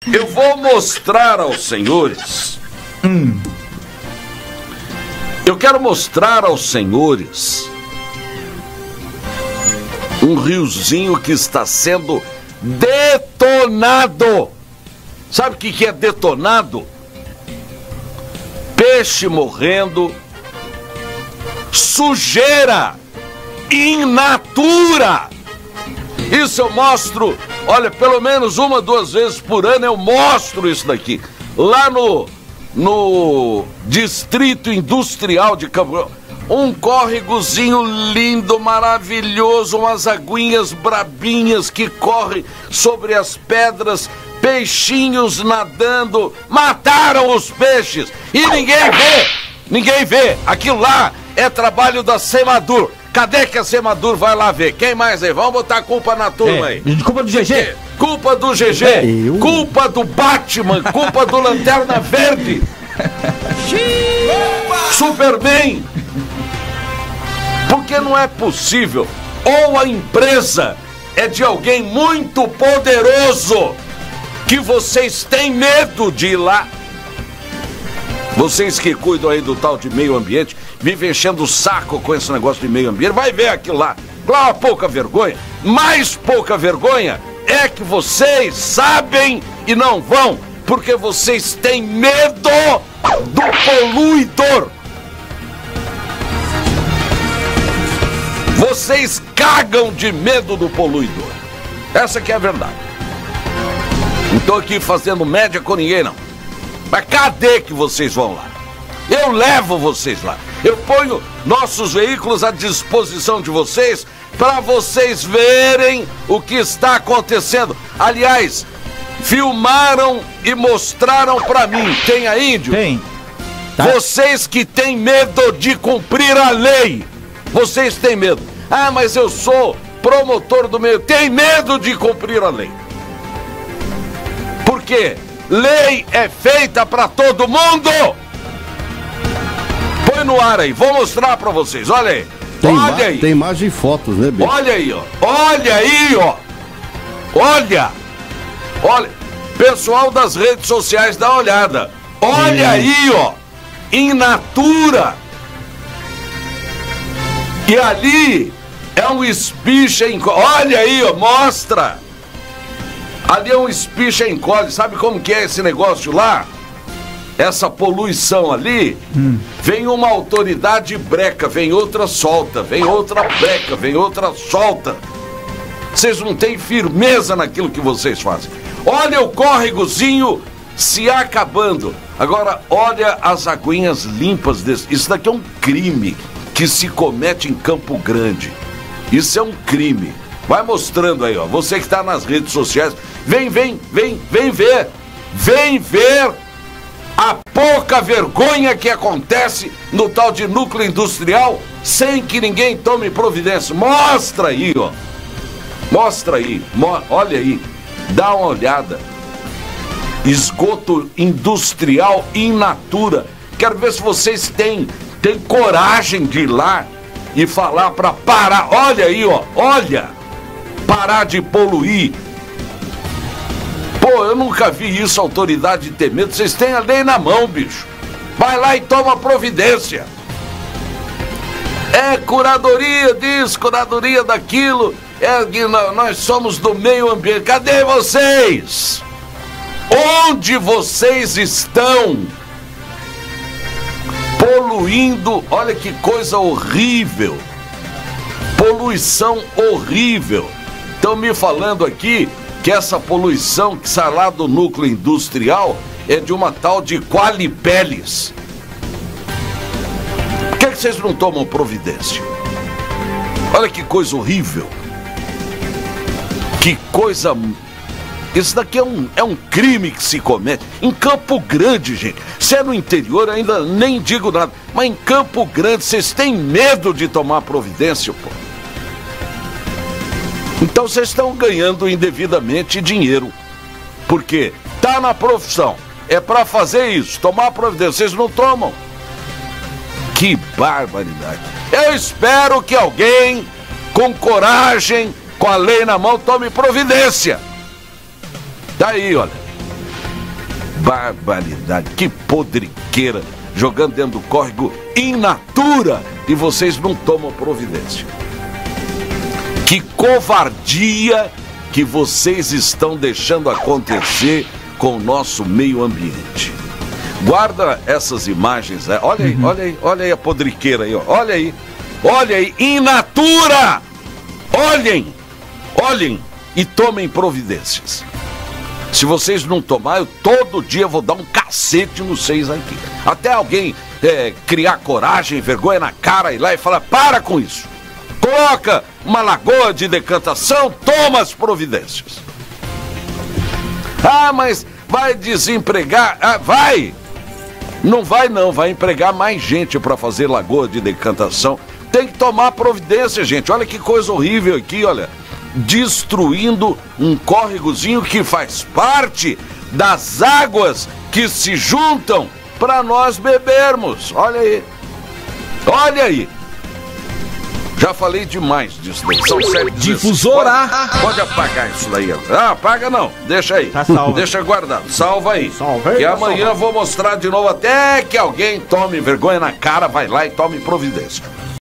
Eu vou mostrar aos senhores. Eu quero mostrar aos senhores um riozinho que está sendo detonado. Sabe o que é detonado? Peixe morrendo, sujeira in natura. Isso eu mostro, olha, pelo menos 1 ou 2 vezes por ano eu mostro isso daqui. Lá no Distrito Industrial de Campo, um córregozinho lindo, maravilhoso, umas aguinhas brabinhas que correm sobre as pedras, peixinhos nadando, mataram os peixes e ninguém vê, aquilo lá é trabalho da Semadur. Cadê que a Semadur vai lá ver? Quem mais aí? Vamos botar a culpa na turma aí. Culpa do GG. Culpa do GG, culpa do Batman, culpa do Lanterna Verde. Superman. Porque não é possível. Ou a empresa é de alguém muito poderoso que vocês têm medo de ir lá. Vocês que cuidam aí do tal de meio ambiente, vivem enchendo o saco com esse negócio de meio ambiente, vai ver aquilo lá. Lá uma pouca vergonha. Mais pouca vergonha é que vocês sabem e não vão, porque vocês têm medo do poluidor. Vocês cagam de medo do poluidor. Essa que é a verdade. Não estou aqui fazendo média com ninguém, não. Mas cadê que vocês vão lá? Eu levo vocês lá. Eu ponho nossos veículos à disposição de vocês para vocês verem o que está acontecendo. Aliás, filmaram e mostraram para mim. Tem aí, índio? Tem. Tá. Vocês que têm medo de cumprir a lei. Vocês têm medo. Ah, mas eu sou promotor do meio. Tem medo de cumprir a lei. Por quê? Lei é feita para todo mundo. Põe no ar aí, vou mostrar para vocês. Olha aí. Olha aí. Tem imagem e fotos, né, Bê? Olha aí, ó. Olha aí, ó. Olha. Olha. Pessoal das redes sociais, dá uma olhada. Olha aí, ó. In natura. E ali é um espicha em... Olha aí, ó. Mostra. Ali é um espicha encolhe. Sabe como que é esse negócio lá? Essa poluição ali, vem uma autoridade breca, vem outra solta, vem outra breca, vem outra solta. Vocês não têm firmeza naquilo que vocês fazem. Olha o córregozinho se acabando. Agora, olha as aguinhas limpas desse. Isso daqui é um crime que se comete em Campo Grande. Isso é um crime. Vai mostrando aí, ó. Você que está nas redes sociais, vem ver. Vem ver a pouca vergonha que acontece no tal de núcleo industrial sem que ninguém tome providência. Mostra aí, ó. Mostra aí. Olha aí. Dá uma olhada. Esgoto industrial in natura. Quero ver se vocês têm coragem de ir lá e falar para parar. Olha aí, ó. Olha. Parar de poluir. Pô, eu nunca vi isso, autoridade ter medo. Vocês têm a lei na mão, bicho. Vai lá e toma providência. É curadoria disso, curadoria daquilo. Nós somos do meio ambiente. Cadê vocês? Onde vocês estão? Poluindo. Olha que coisa horrível. Poluição horrível. Estão me falando aqui que essa poluição que sai lá do núcleo industrial é de uma tal de Qualipeles. Por que vocês não tomam providência? Olha que coisa horrível. Que coisa... Isso daqui é um crime que se comete. Em Campo Grande, gente. Se é no interior, ainda nem digo nada. Mas em Campo Grande, vocês têm medo de tomar providência, pô. Então vocês estão ganhando indevidamente dinheiro. Porque tá na profissão. É para fazer isso, tomar providência. Vocês não tomam. Que barbaridade. Eu espero que alguém com coragem, com a lei na mão, tome providência. Daí, olha. Barbaridade, que podriqueira, jogando dentro do córrego in natura e vocês não tomam providência. Que covardia que vocês estão deixando acontecer com o nosso meio ambiente. Guarda essas imagens, né? Olha aí a podriqueira aí, ó. Olha aí, in natura! Olhem e tomem providências. Se vocês não tomarem, eu todo dia vou dar um cacete nos seis aqui. Até alguém criar coragem, vergonha na cara, ir lá e falar, para com isso. Coloca uma lagoa de decantação, toma as providências. Ah, mas vai desempregar? Ah, vai! Não vai não, vai empregar mais gente para fazer lagoa de decantação. Tem que tomar providência, gente. Olha que coisa horrível aqui, olha. Destruindo um córregozinho que faz parte das águas que se juntam para nós bebermos. Olha aí. Já falei demais disso daí. São 7h16. Difusora. Pode apagar isso daí. Ah, apaga não. Deixa aí. Tá salvo. Deixa guardado. Salva aí. Salva aí, que tá amanhã salvo. vou mostrar de novo até que alguém tome vergonha na cara, vai lá e tome providência.